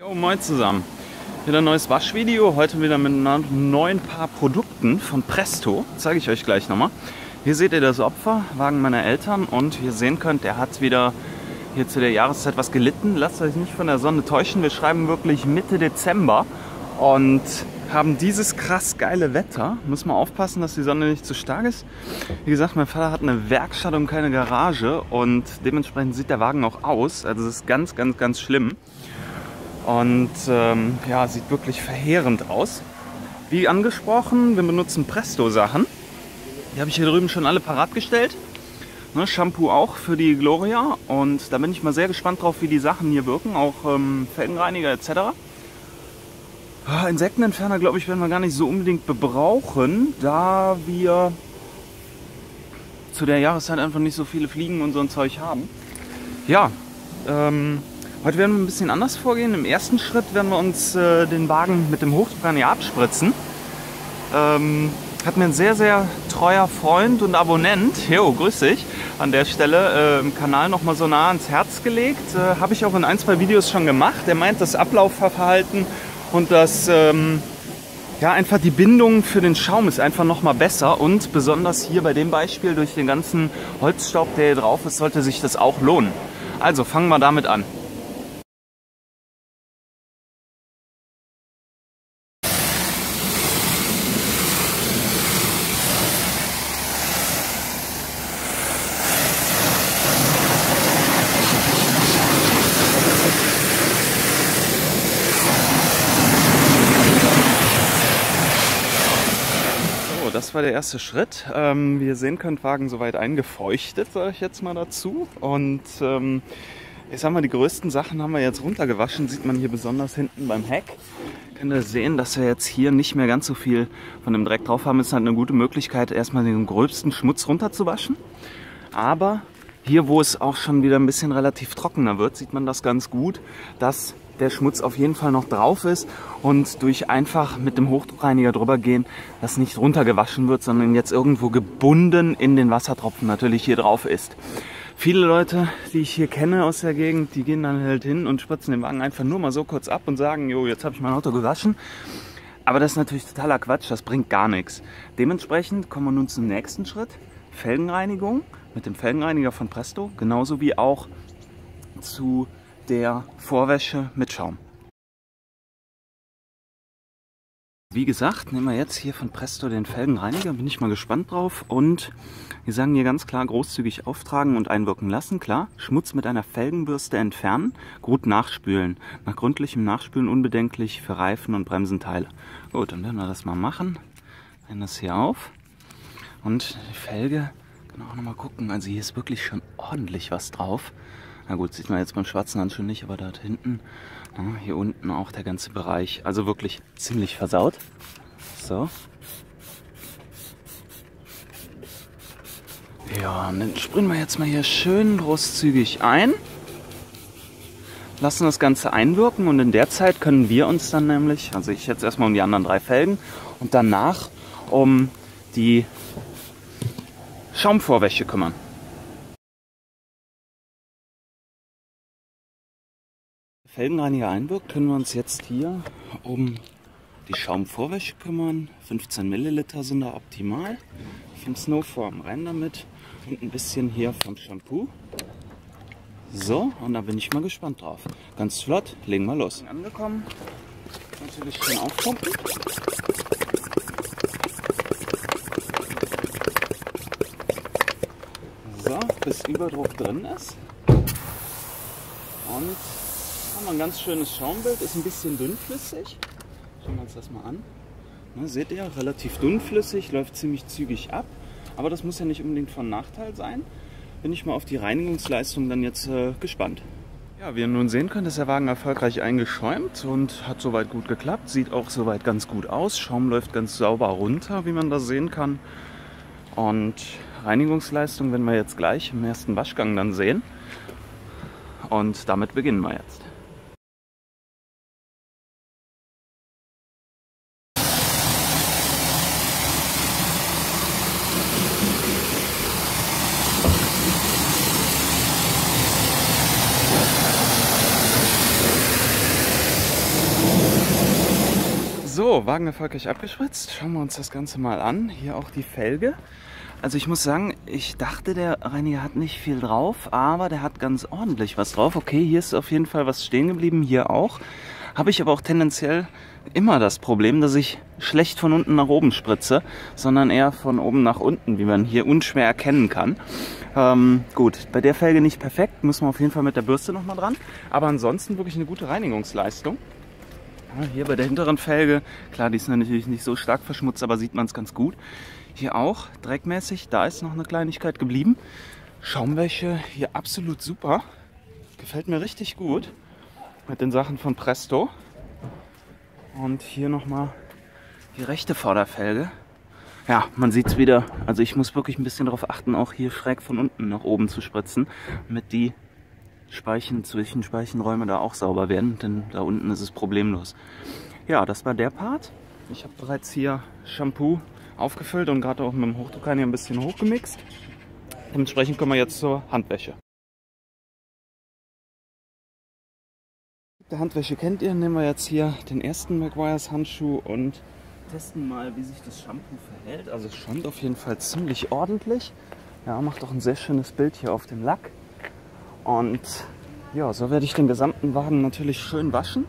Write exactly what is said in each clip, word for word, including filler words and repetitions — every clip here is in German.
Jo, moin zusammen. Wieder ein neues Waschvideo, heute wieder mit einem neuen Paar Produkten von Presto. Zeige ich euch gleich nochmal. Hier seht ihr das Opfer, Wagen meiner Eltern, und wie ihr sehen könnt, der hat wieder hier zu der Jahreszeit was gelitten. Lasst euch nicht von der Sonne täuschen, wir schreiben wirklich Mitte Dezember und haben dieses krass geile Wetter. Muss man aufpassen, dass die Sonne nicht zu stark ist. Wie gesagt, mein Vater hat eine Werkstatt und keine Garage und dementsprechend sieht der Wagen auch aus. Also es ist ganz, ganz, ganz schlimm. Und ähm, ja, sieht wirklich verheerend aus. Wie angesprochen, wir benutzen Presto-Sachen. Die habe ich hier drüben schon alle parat gestellt. Ne, Shampoo auch für die Gloria. Und da bin ich mal sehr gespannt drauf, wie die Sachen hier wirken. Auch ähm, Felgenreiniger et cetera. Ah, Insektenentferner, glaube ich, werden wir gar nicht so unbedingt bebrauchen, da wir zu der Jahreszeit einfach nicht so viele Fliegen und so ein Zeug haben. Ja, ähm... heute werden wir ein bisschen anders vorgehen. Im ersten Schritt werden wir uns äh, den Wagen mit dem Hochdruckreiniger abspritzen. Ähm, hat mir ein sehr, sehr treuer Freund und Abonnent, jo, grüß dich, an der Stelle äh, im Kanal nochmal so nah ans Herz gelegt. Äh, Habe ich auch in ein, zwei Videos schon gemacht. Er meint, das Ablaufverhalten und das, ähm, ja, einfach die Bindung für den Schaum ist einfach nochmal besser. Und besonders hier bei dem Beispiel, durch den ganzen Holzstaub, der hier drauf ist, sollte sich das auch lohnen. Also fangen wir damit an. Das war der erste Schritt. Ähm, wie ihr sehen könnt, Wagen soweit eingefeuchtet, sage ich jetzt mal dazu. Und ähm, ich sag mal, die größten Sachen haben wir jetzt runtergewaschen. Sieht man hier besonders hinten beim Heck. Könnt ihr sehen, dass wir jetzt hier nicht mehr ganz so viel von dem Dreck drauf haben. Ist halt eine gute Möglichkeit, erstmal den gröbsten Schmutz runterzuwaschen. Aber hier, wo es auch schon wieder ein bisschen relativ trockener wird, sieht man das ganz gut, dass der Schmutz auf jeden Fall noch drauf ist und durch einfach mit dem Hochdruckreiniger drüber gehen, das nicht runtergewaschen wird, sondern jetzt irgendwo gebunden in den Wassertropfen natürlich hier drauf ist. Viele Leute, die ich hier kenne aus der Gegend, die gehen dann halt hin und spritzen den Wagen einfach nur mal so kurz ab und sagen, jo, jetzt habe ich mein Auto gewaschen. Aber das ist natürlich totaler Quatsch, das bringt gar nichts. Dementsprechend kommen wir nun zum nächsten Schritt. Felgenreinigung mit dem Felgenreiniger von Presto, genauso wie auch zu der Vorwäsche mit Schaum. Wie gesagt, nehmen wir jetzt hier von Presto den Felgenreiniger, bin ich mal gespannt drauf. Und wir sagen hier ganz klar, großzügig auftragen und einwirken lassen. Klar, Schmutz mit einer Felgenbürste entfernen, gut nachspülen. Nach gründlichem Nachspülen unbedenklich für Reifen und Bremsenteile. Gut, dann werden wir das mal machen. Nehmen das hier auf. Und die Felge, kann auch noch mal gucken, also hier ist wirklich schon ordentlich was drauf. Na gut, sieht man jetzt beim schwarzen Handschuh nicht, aber dort hinten, ja, hier unten auch der ganze Bereich. Also wirklich ziemlich versaut. So. Ja, und dann sprühen wir jetzt mal hier schön großzügig ein. Lassen das Ganze einwirken und in der Zeit können wir uns dann nämlich, also ich jetzt erstmal um die anderen drei Felgen und danach um die Schaumvorwäsche kümmern. Felgenreiniger einwirkt, können wir uns jetzt hier um die Schaumvorwäsche kümmern. fünfzehn Milliliter sind da optimal. Vom Snowform rein damit und ein bisschen hier vom Shampoo. So, und da bin ich mal gespannt drauf. Ganz flott, legen wir los. Angekommen, natürlich schön aufpumpen. So, bis Überdruck drin ist. Und haben wir ein ganz schönes Schaumbild, ist ein bisschen dünnflüssig. Schauen wir uns das mal an. Na, seht ihr, relativ dünnflüssig, läuft ziemlich zügig ab. Aber das muss ja nicht unbedingt von Nachteil sein. Bin ich mal auf die Reinigungsleistung dann jetzt äh, gespannt. Ja, wie ihr nun sehen könnt, ist der Wagen erfolgreich eingeschäumt und hat soweit gut geklappt. Sieht auch soweit ganz gut aus. Schaum läuft ganz sauber runter, wie man das sehen kann. Und Reinigungsleistung werden wir jetzt gleich im ersten Waschgang dann sehen. Und damit beginnen wir jetzt. So, Wagen erfolgreich abgespritzt. Schauen wir uns das Ganze mal an. Hier auch die Felge. Also ich muss sagen, ich dachte, der Reiniger hat nicht viel drauf, aber der hat ganz ordentlich was drauf. Okay, hier ist auf jeden Fall was stehen geblieben, hier auch. Habe ich aber auch tendenziell immer das Problem, dass ich schlecht von unten nach oben spritze, sondern eher von oben nach unten, wie man hier unschwer erkennen kann. Ähm, gut, bei der Felge nicht perfekt, müssen wir auf jeden Fall mit der Bürste nochmal dran. Aber ansonsten wirklich eine gute Reinigungsleistung. Ja, hier bei der hinteren Felge, klar, die ist natürlich nicht so stark verschmutzt, aber sieht man es ganz gut. Hier auch dreckmäßig, da ist noch eine Kleinigkeit geblieben. Schaumwäsche hier absolut super. Gefällt mir richtig gut mit den Sachen von Presto. Und hier nochmal die rechte Vorderfelge. Ja, man sieht es wieder. Also ich muss wirklich ein bisschen darauf achten, auch hier schräg von unten nach oben zu spritzen, damit die Speichen, Zwischenspeichenräume da auch sauber werden, denn da unten ist es problemlos. Ja, das war der Part. Ich habe bereits hier Shampoo aufgefüllt und gerade auch mit dem Hochdruckreiniger ein bisschen hochgemixt. Dementsprechend kommen wir jetzt zur Handwäsche. Die Handwäsche kennt ihr, nehmen wir jetzt hier den ersten Meguiar's Handschuh und testen mal, wie sich das Shampoo verhält. Also es schäumt auf jeden Fall ziemlich ordentlich. Ja, macht auch ein sehr schönes Bild hier auf dem Lack. Und ja, so werde ich den gesamten Wagen natürlich schön waschen.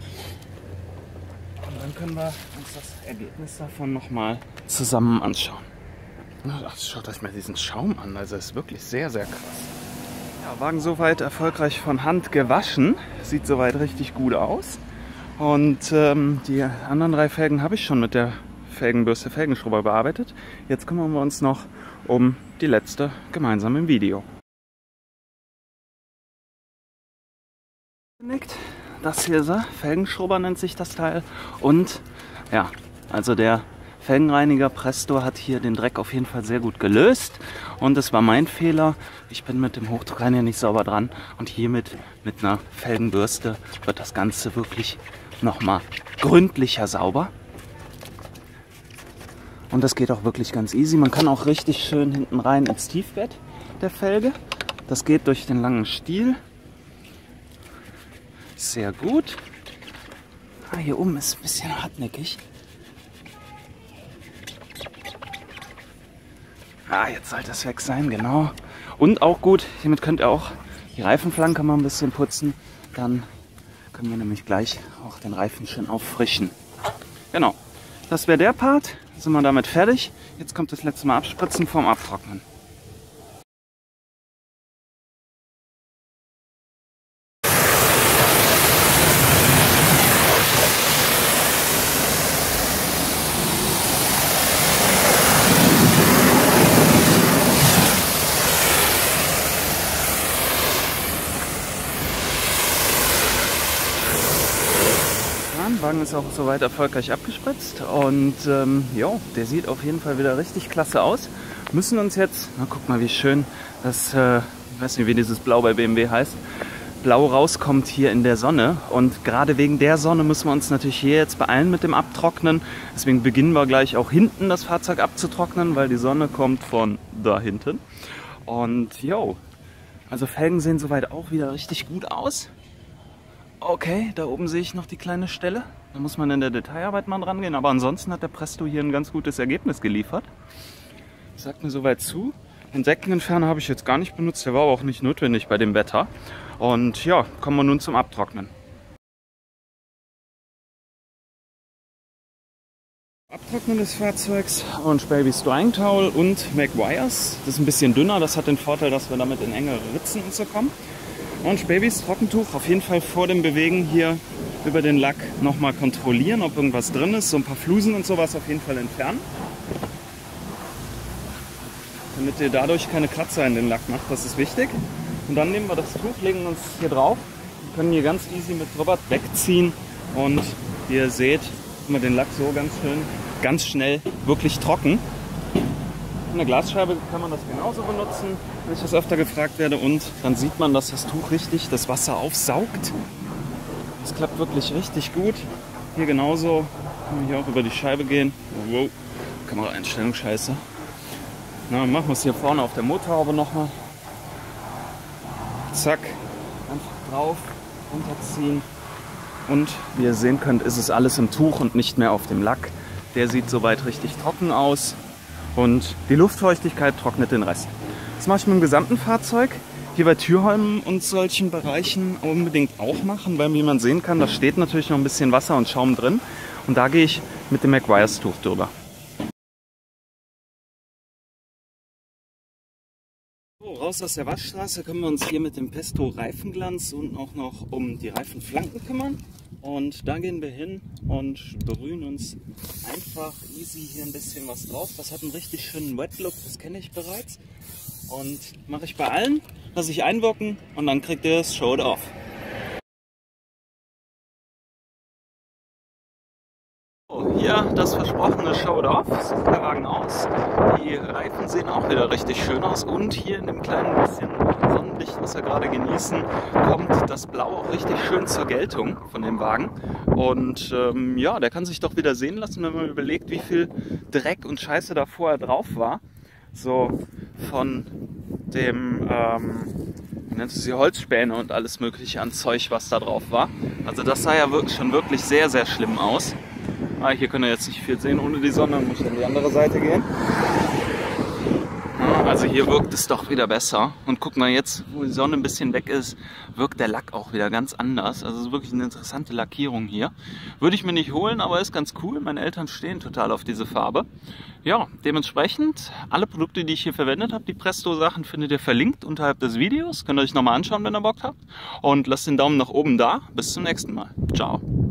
Und dann können wir uns das Ergebnis davon nochmal zusammen anschauen. Ach, schaut euch mal diesen Schaum an, also ist wirklich sehr, sehr krass. Ja, Wagen soweit erfolgreich von Hand gewaschen. Sieht soweit richtig gut aus. Und ähm, die anderen drei Felgen habe ich schon mit der Felgenbürste Felgenschrubber bearbeitet. Jetzt kümmern wir uns noch um die letzte gemeinsam im Video. Das hier ist er, Felgenschrubber nennt sich das Teil. Und ja, also der Felgenreiniger Presto hat hier den Dreck auf jeden Fall sehr gut gelöst. Und es war mein Fehler. Ich bin mit dem Hochdruckreiniger nicht sauber dran. Und hiermit mit einer Felgenbürste wird das Ganze wirklich nochmal gründlicher sauber. Und das geht auch wirklich ganz easy. Man kann auch richtig schön hinten rein ins Tiefbett der Felge. Das geht durch den langen Stiel. Sehr gut. Ah, hier oben ist ein bisschen hartnäckig. Ah, jetzt sollte es weg sein, genau. Und auch gut, hiermit könnt ihr auch die Reifenflanke mal ein bisschen putzen. Dann können wir nämlich gleich auch den Reifen schön auffrischen. Genau, das wäre der Part. Sind wir damit fertig. Jetzt kommt das letzte Mal abspritzen vorm Abtrocknen. Der Wagen ist auch soweit erfolgreich abgespritzt und ähm, jo, der sieht auf jeden Fall wieder richtig klasse aus. Müssen uns jetzt, na guck mal wie schön das, äh, ich weiß nicht wie dieses Blau bei B M W heißt, Blau rauskommt hier in der Sonne und gerade wegen der Sonne müssen wir uns natürlich hier jetzt beeilen mit dem Abtrocknen. Deswegen beginnen wir gleich auch hinten das Fahrzeug abzutrocknen, weil die Sonne kommt von da hinten. Und jo, also Felgen sehen soweit auch wieder richtig gut aus. Okay, da oben sehe ich noch die kleine Stelle. Da muss man in der Detailarbeit mal dran gehen. Aber ansonsten hat der Presto hier ein ganz gutes Ergebnis geliefert. Sagt mir soweit zu. Insektenentferner habe ich jetzt gar nicht benutzt. Der war aber auch nicht notwendig bei dem Wetter. Und ja, kommen wir nun zum Abtrocknen. Abtrocknen des Fahrzeugs und Baby's Drying Towel und Meguiar's. Das ist ein bisschen dünner. Das hat den Vorteil, dass wir damit in engere Ritzen und so kommen. Und Babys Trockentuch auf jeden Fall vor dem Bewegen hier über den Lack nochmal kontrollieren, ob irgendwas drin ist. So ein paar Flusen und sowas auf jeden Fall entfernen. Damit ihr dadurch keine Kratzer in den Lack macht, das ist wichtig. Und dann nehmen wir das Tuch, legen uns hier drauf. Wir können hier ganz easy mit drüber wegziehen. Und wie ihr seht, haben wir den Lack so ganz schön, ganz schnell wirklich trocken. In der Glasscheibe kann man das genauso benutzen, wenn ich das öfter gefragt werde. Und dann sieht man, dass das Tuch richtig das Wasser aufsaugt. Das klappt wirklich richtig gut. Hier genauso kann man hier auch über die Scheibe gehen. Wow, Kameraeinstellung scheiße. Na, machen wir es hier vorne auf der Motorhaube nochmal. Zack, einfach drauf, runterziehen. Und wie ihr sehen könnt, ist es alles im Tuch und nicht mehr auf dem Lack. Der sieht soweit richtig trocken aus und die Luftfeuchtigkeit trocknet den Rest. Das mache ich mit dem gesamten Fahrzeug. Hier bei Türholmen und solchen Bereichen unbedingt auch machen, weil wie man sehen kann, da steht natürlich noch ein bisschen Wasser und Schaum drin. Und da gehe ich mit dem Meguiar's Tuch drüber. So, raus aus der Waschstraße können wir uns hier mit dem Pesto Reifenglanz und auch noch um die Reifenflanken kümmern. Und da gehen wir hin und berühren uns einfach easy hier ein bisschen was drauf. Das hat einen richtig schönen Wet Look, das kenne ich bereits. Und mache ich bei allen, lasse ich einwirken und dann kriegt ihr das Show it off. So, hier das versprochene Show it off. So sieht der Wagen aus. Die Reifen sehen auch wieder richtig schön aus und hier in dem kleinen bisschen Sonnenlicht, was wir gerade genießen, kommt das Blau auch richtig schön zur Geltung von dem Wagen. Und ähm, ja, der kann sich doch wieder sehen lassen, wenn man überlegt, wie viel Dreck und Scheiße da vorher drauf war. So von dem, ähm, wie nennt es die Holzspäne und alles mögliche an Zeug, was da drauf war. Also das sah ja wirklich, schon wirklich sehr, sehr schlimm aus. Ah, hier könnt ihr jetzt nicht viel sehen ohne die Sonne, muss ich an die andere Seite gehen. Also hier wirkt es doch wieder besser. Und guck mal jetzt, wo die Sonne ein bisschen weg ist, wirkt der Lack auch wieder ganz anders. Also es ist wirklich eine interessante Lackierung hier. Würde ich mir nicht holen, aber ist ganz cool. Meine Eltern stehen total auf diese Farbe. Ja, dementsprechend alle Produkte, die ich hier verwendet habe, die Presto-Sachen findet ihr verlinkt unterhalb des Videos. Könnt ihr euch nochmal anschauen, wenn ihr Bock habt. Und lasst den Daumen nach oben da. Bis zum nächsten Mal. Ciao.